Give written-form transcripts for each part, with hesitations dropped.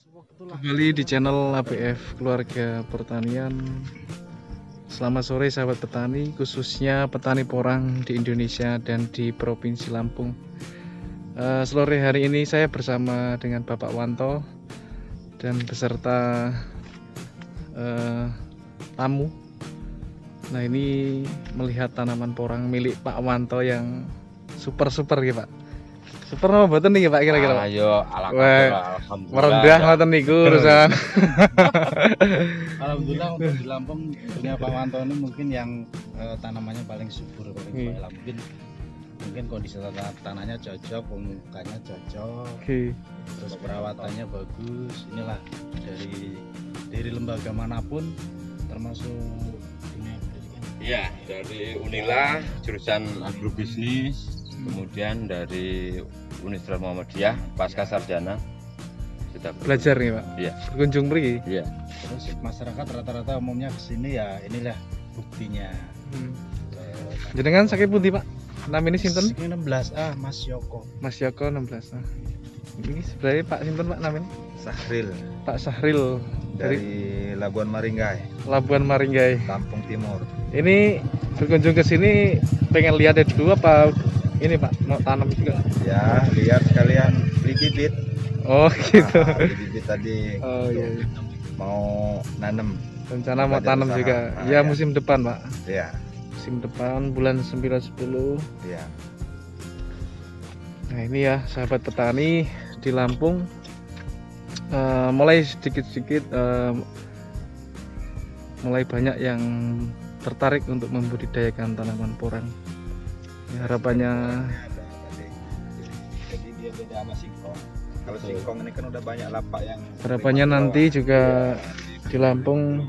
Kembali di channel ABF Keluarga Pertanian. Selamat sore sahabat petani, khususnya petani porang di Indonesia dan di Provinsi Lampung. Sore hari ini saya bersama dengan Bapak Wanto dan beserta tamu. Nah, ini melihat tanaman porang milik Pak Wanto yang super ya Pak. Super apa mboten niki Pak kira-kira? Ayo, alhamdulillah. Merendah ngoten niku urusan. Alhamdulillah untuk di Lampung punya Pak Wanto ini mungkin yang tanamannya paling subur, paling baik. Mungkin kondisi tanahnya cocok, pemukanya cocok, terus perawatannya bagus. Inilah dari lembaga manapun, termasuk ini. Iya, dari Unila jurusan agrobisnis. Kemudian dari Universitas Muhammadiyah pasca sarjana sudah belajar nih Pak. Iya. Berkunjung pergi. Iya. Terus masyarakat rata-rata umumnya kesini ya inilah buktinya. Jenengan sakit putih Pak? Namanya sinten? 16 Mas Yoko. Mas Yoko 16. Ini sebenarnya Pak sinten Pak namanya? Sahril. Pak Sahril dari Labuan Maringgai. Labuan Maringgai, Lampung Timur. Ini berkunjung ke sini pengen lihat dulu apa ini Pak mau tanam juga? Ya, lihat sekalian beli bibit. Oh gitu. Beli bibit tadi. Oh iya. Mau nanam. Rencana mau tanam juga. Ya, musim depan Pak. Ya. Musim depan bulan 9-10. Ya. Nah ini ya sahabat petani di Lampung, mulai sedikit-sedikit mulai banyak yang tertarik untuk membudidayakan tanaman porang. Ya, harapannya Jadi dia beda sama singkong. Kalau singkong ini kan udah banyak lapak yang. harapannya nanti juga di Lampung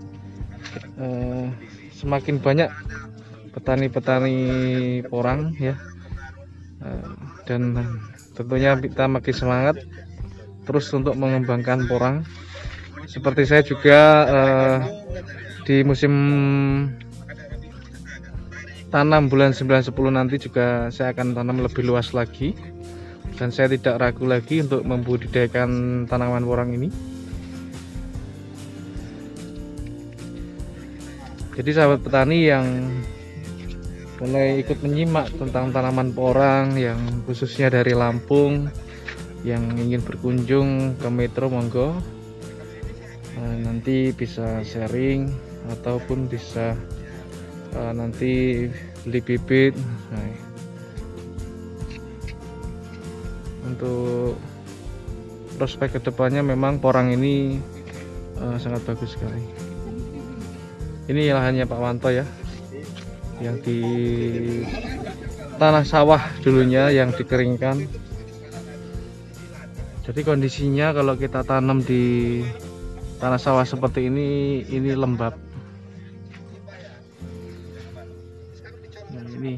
semakin banyak petani-petani porang ya, dan tentunya kita makin semangat terus untuk mengembangkan porang. Seperti saya juga di musim tanam bulan 9-10 nanti juga saya akan tanam lebih luas lagi, dan saya tidak ragu lagi untuk membudidayakan tanaman porang ini. Jadi sahabat petani yang mulai ikut menyimak tentang tanaman porang yang khususnya dari Lampung, yang ingin berkunjung ke Metro, monggo nanti bisa sharing ataupun bisa nanti beli bibit. Nah, untuk prospek kedepannya memang porang ini sangat bagus sekali. Ini lahannya Pak Wanto ya, yang di tanah sawah dulunya yang dikeringkan. Jadi kondisinya kalau kita tanam di tanah sawah seperti ini lembab. Nah ini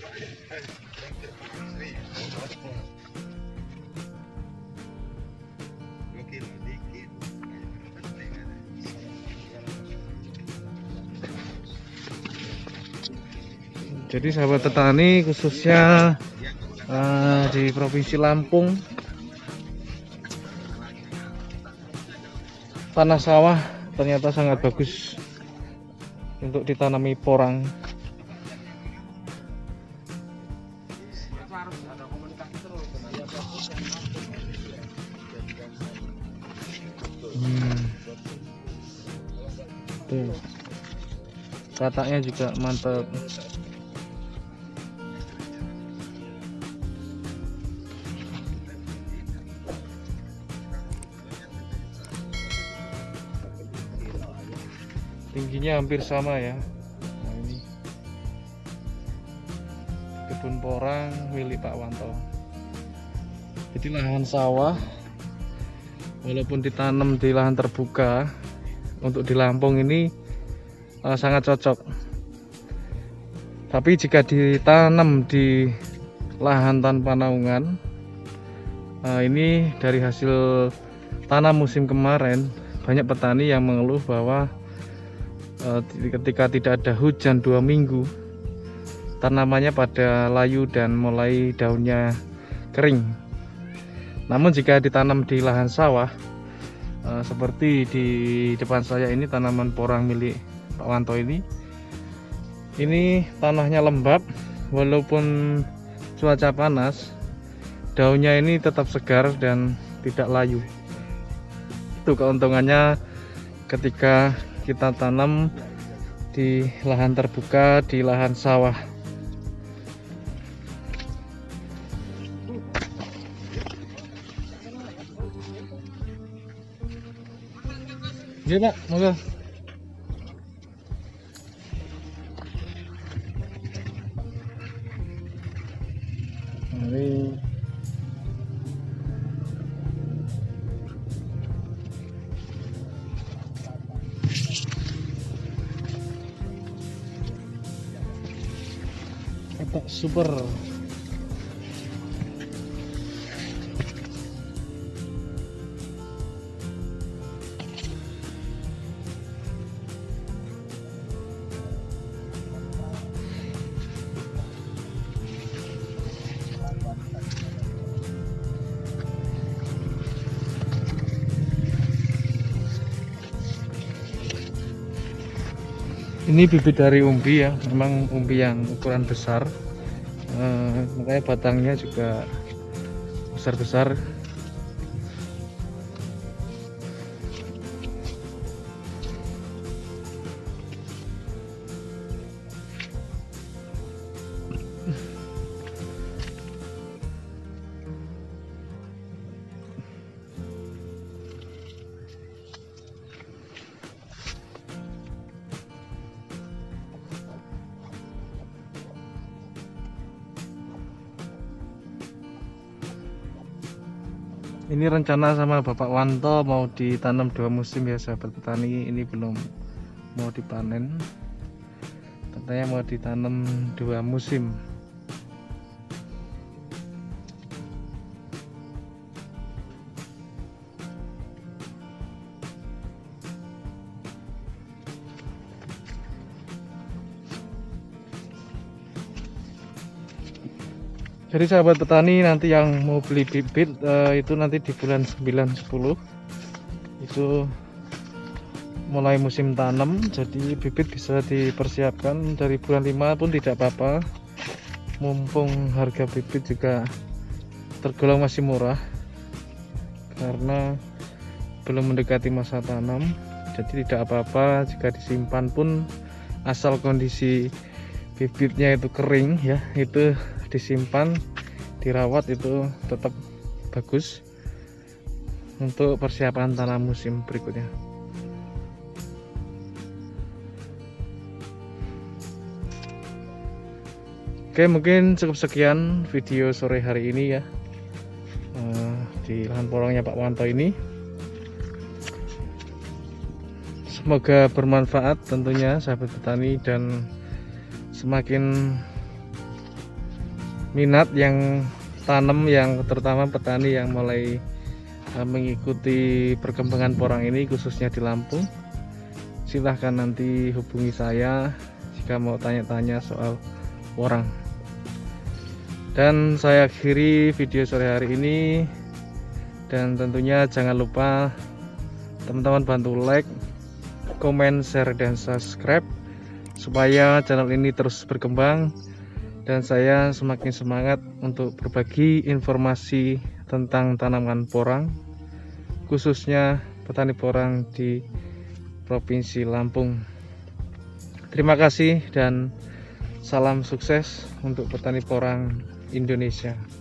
jadi sahabat petani khususnya di Provinsi Lampung, tanah sawah ternyata sangat bagus untuk ditanami porang. Tuh, kataknya juga mantap. Tingginya hampir sama ya. Nah, ini kebun porang milik Pak Wanto. Jadi lahan sawah walaupun ditanam di lahan terbuka, untuk di Lampung ini sangat cocok. Tapi jika ditanam di lahan tanpa naungan, ini dari hasil tanam musim kemarin, banyak petani yang mengeluh bahwa ketika tidak ada hujan 2 minggu, tanamannya pada layu dan mulai daunnya kering. Namun jika ditanam di lahan sawah, seperti di depan saya ini tanaman porang milik Pak Wanto ini tanahnya lembab, walaupun cuaca panas daunnya ini tetap segar dan tidak layu. Itu keuntungannya ketika kita tanam di lahan terbuka, di lahan sawah. Iya Pak, monggo. Mari. Ketok super. Ini bibit dari umbi ya, memang umbi yang ukuran besar, makanya batangnya juga besar-besar. Ini rencana sama Bapak Wanto mau ditanam 2 musim ya sahabat petani. Ini belum mau dipanen, katanya mau ditanam 2 musim. Jadi sahabat petani nanti yang mau beli bibit itu nanti di bulan 9-10 itu mulai musim tanam, jadi bibit bisa dipersiapkan dari bulan 5 pun tidak apa-apa, mumpung harga bibit juga tergolong masih murah karena belum mendekati masa tanam. Jadi tidak apa-apa jika disimpan pun, asal kondisi bibitnya itu kering ya, itu disimpan, dirawat, itu tetap bagus untuk persiapan tanam musim berikutnya. Oke, mungkin cukup sekian video sore hari ini ya, di lahan porangnya Pak Wanto ini. Semoga bermanfaat tentunya sahabat petani, dan semakin minat yang tanam, yang terutama petani yang mulai mengikuti perkembangan porang ini khususnya di Lampung, silahkan nanti hubungi saya jika mau tanya-tanya soal porang. Dan saya akhiri video sore hari ini, dan tentunya jangan lupa teman-teman bantu like, komen, share, dan subscribe supaya channel ini terus berkembang dan saya semakin semangat untuk berbagi informasi tentang tanaman porang, khususnya petani porang di Provinsi Lampung. Terima kasih dan salam sukses untuk petani porang Indonesia.